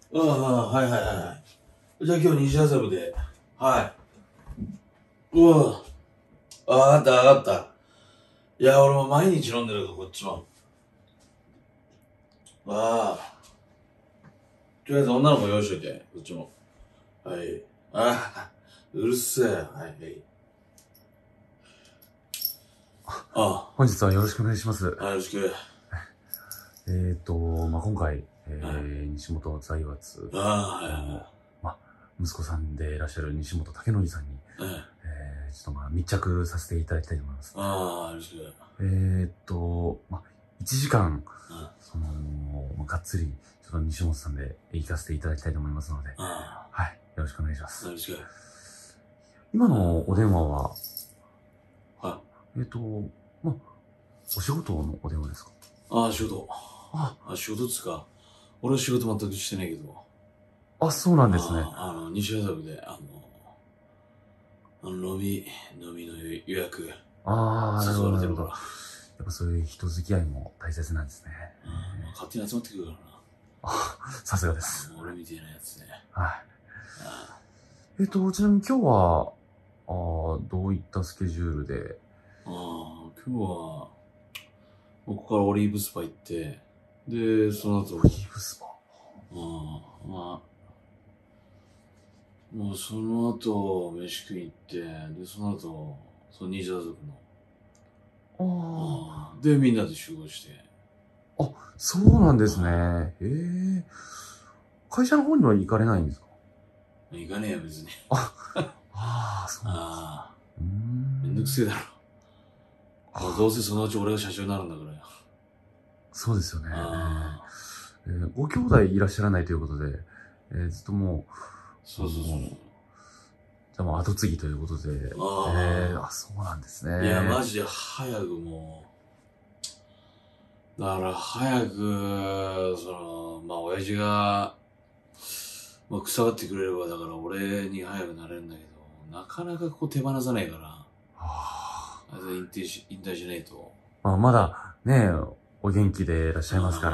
ああ、はいはいはい。じゃあ今日西麻布で。はい。うわ。ああった、あった。いや、俺も毎日飲んでるから、こっちも。ああ。とりあえず女の子用意しといて、こっちも。はい。ああ、うるせえ。はい、はい。あ本日はよろしくお願いします。 あ、よろしく。 今回、 はい。 西本財閥ああ、はいの、 は息子さんでいらっしゃる西本武則さんに、 いはい。はい。 ちょっと密着させていただきたいと思います。 ああ、よろしく。 1時間、 あがっつり、ちょっと西本さんで行かせていただきたいと思いますので、 あ、 はい、よろしくお願いします。 よろしく。 今のお電話は、 はい。 お仕事のお電話ですか？ ああ、仕事。仕事っつうか、俺は仕事全くしてないけど。 そうなんですね。 西麻布で、飲みの予約、 なる誘ほど、なるほど。 われてるから。 やっぱそういう人付き合いも大切なんですね。 勝手に集まってくるからさすがです。 な。俺みたいなやつね。 はい。ちなみに今日は、どういったスケジュールで？ 今日は、ここからオリーブスパ行って、で、その後、 オリーブスパ。 もうその後、飯食い行って、で、その後、その西麻布の。で、みんなで集合して。 そうなんですね。会社の方には行かれないんですか？ 行かねえよ、別に。 そうなんですね。 めんどくせえだろ。どうせそのうち俺が社長になるんだからよ。 そうですよね。ご兄弟いらっしゃらないということで、ずっともう、 そうそうそう。 じゃあもう後継ぎということで、そうなんですね。 いや、マジで早くもう、だから早く、親父が、草がってくれれば、だから俺に早くなれるんだけど、なかなかこう手放さないから、引退しないと。 まだね、お元気でいらっしゃいますから。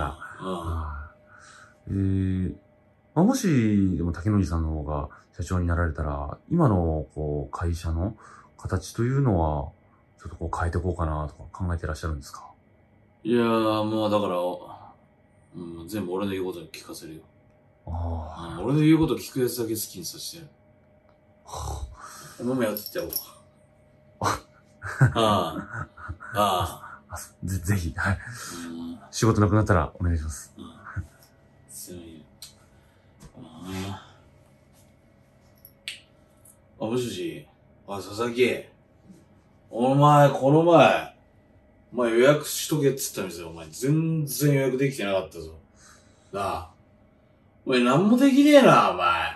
もし、でも竹野内さんの方が社長になられたら、今のこう会社の形というのは、ちょっとこう変えていこうかなとか考えてらっしゃるんですか？ いやー、もうだから、全部俺の言うことに聞かせるよ。俺の言うこと聞くやつだけ好きにさせてやる。お前もやってってやろう。 ぜひ、はい。仕事なくなったらお願いします。 強いよ。もしもし。佐々木。お前、この前、予約しとけっつった店、お前全然予約できてなかったぞ。なあ。お前なんもできねえな、お前。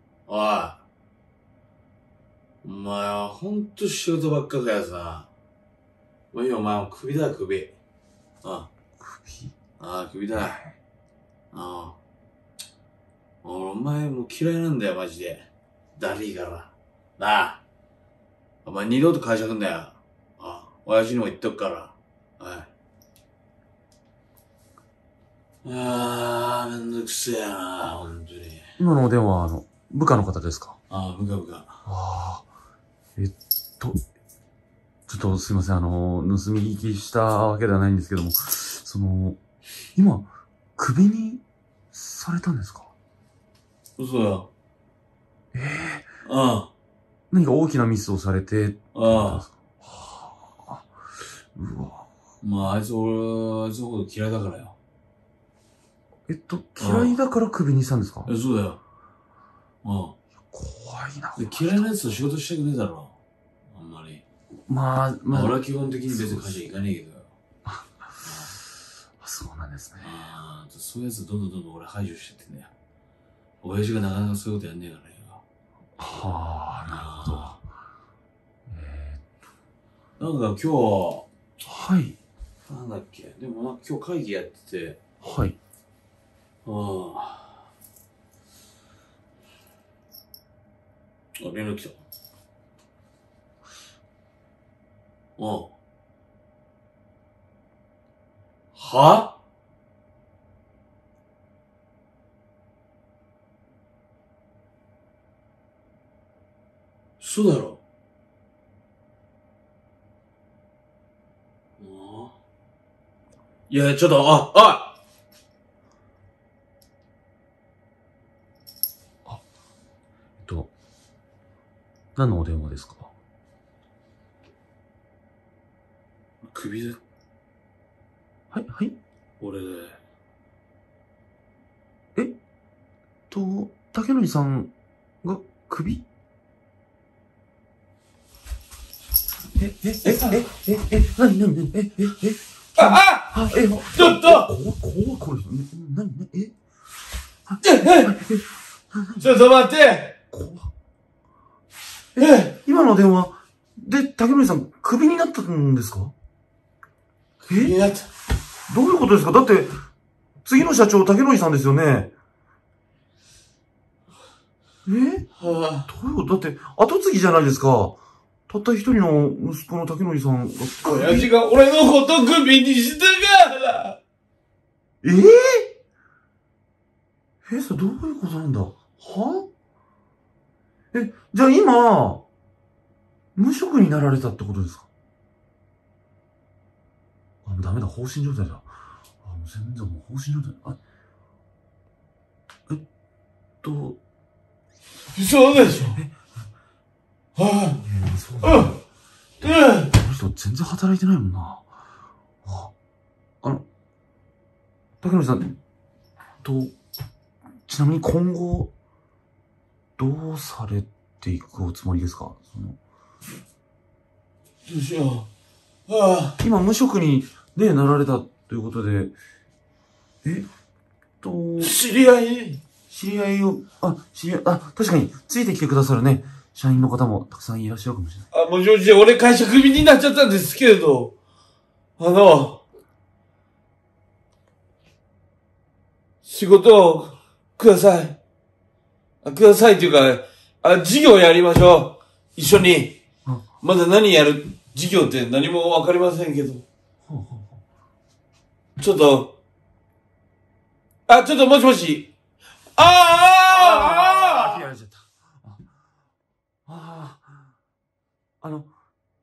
お前はほんと仕事ばっかかやつな。お前も首だ、首。首だ。お前もう嫌いなんだよ、マジで。だりーから。なあ。お前二度と会社来んなよ。親父にも言っとくから。めんどくせえな、ほんとに。 今のお電話、部下の方ですか？ 部下。 ちょっとすいません、盗み聞きしたわけではないんですけども、今、クビにされたんですか？ 嘘だ。 何か大きなミスをされて、うわ。 あいつのこと嫌いだからよ。 嫌いだからクビにしたんですか？ そうだよ。 怖いな。 嫌いなやつと仕事したくねえだろ。あんまり。俺は基本的に別に会社行かねえけどよ。 そうなんですね。 そういうやつどんどん俺排除してってんだよ。親父がなかなかそういうことやんねえからよ。 なるほど。なんか今日、 はい。 なんだっけ、でも今日会議やってて、 はい。 連絡来た。は嘘だろ。いや、ちょっと、 何のお電話ですか？ 首だ。 はい、はい。 俺で。 竹野さんが首？何ちょっと怖これ。何ちょっと待って。 怖今の電話で竹野さん首になったんですか？どういうことですか？だって、次の社長竹野さんですよね。どういうこと？だって、後継ぎじゃないですか。たった一人の息子の竹野さんが。 親父が俺のこと首にしたから。 それどういうことなんだ？じゃあ今、無職になられたってことですか？もうダメだ、放心状態だ。もう全然もう放心状態。 そうでしょ。 そうだ。この人全然働いてないもんな。竹野さん、ちなみに今後、どうされていくおつもりですか？ どうしよう。 今無職にね、なられたということで、知り合いを、確かに、ついてきてくださるね、社員の方もたくさんいらっしゃるかもしれない。 もちろん、俺会社クビになっちゃったんですけれど、仕事をください。くださいっていうか、事業やりましょう。一緒に。まだ何やる事業って何もわかりませんけど。ちょっと、もしもし。 切られちゃった。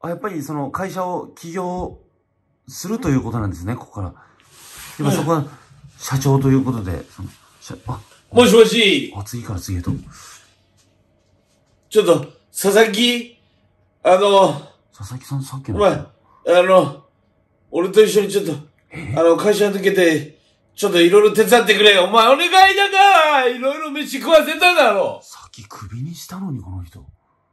やっぱりその会社を起業するということなんですね、ここから。でもそこは社長ということで、 もしもし。 次から次へと。 ちょっと、佐々木佐々木さんさっきの。 お前、俺と一緒にちょっと、会社抜けて、ちょっといろいろ手伝ってくれよ。お前お願いだからいろいろ飯食わせただろ。 さっきクビにしたのに、この人。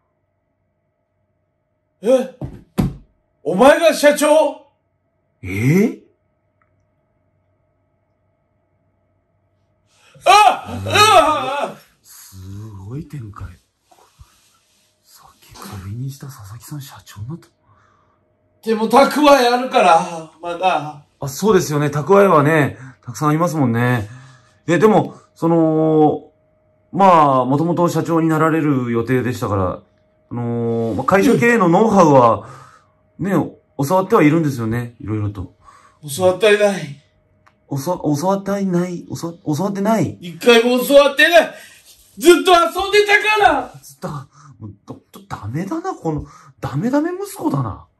お前が社長？ すごい展開。さっきクビにした佐々木さん社長になった。 でも蓄えあるから、まだ。 そうですよね。蓄えはね、たくさんありますもんね。でも、もともと社長になられる予定でしたから、会社経営のノウハウは、ね、教わってはいるんですよね。いろいろと。 教わってない。 教わってない。 一回も教わってない。ずっと遊んでたから。 ダメだな、ダメ息子だな。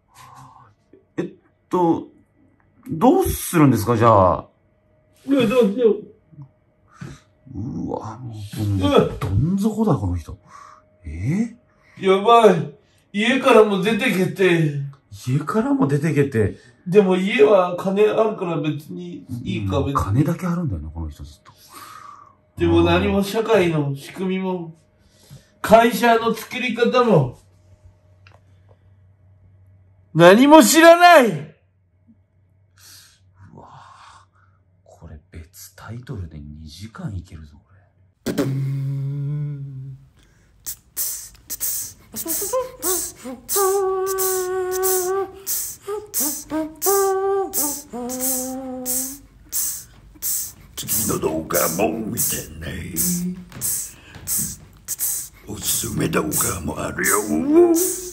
どうするんですか、じゃあ。 どうしよう。 うわ、どん底だ、この人。 やばい。家からも出てけて。でも家は金あるから別にいいか、別に。 金だけあるんだよな、この人ずっと。 でも何も社会の仕組みも、会社の作り方も、何も知らない。 うわぁ、これ別タイトルで2時間いけるぞ、これ。 次の動画も見てね。おすすめ動画もあるよ。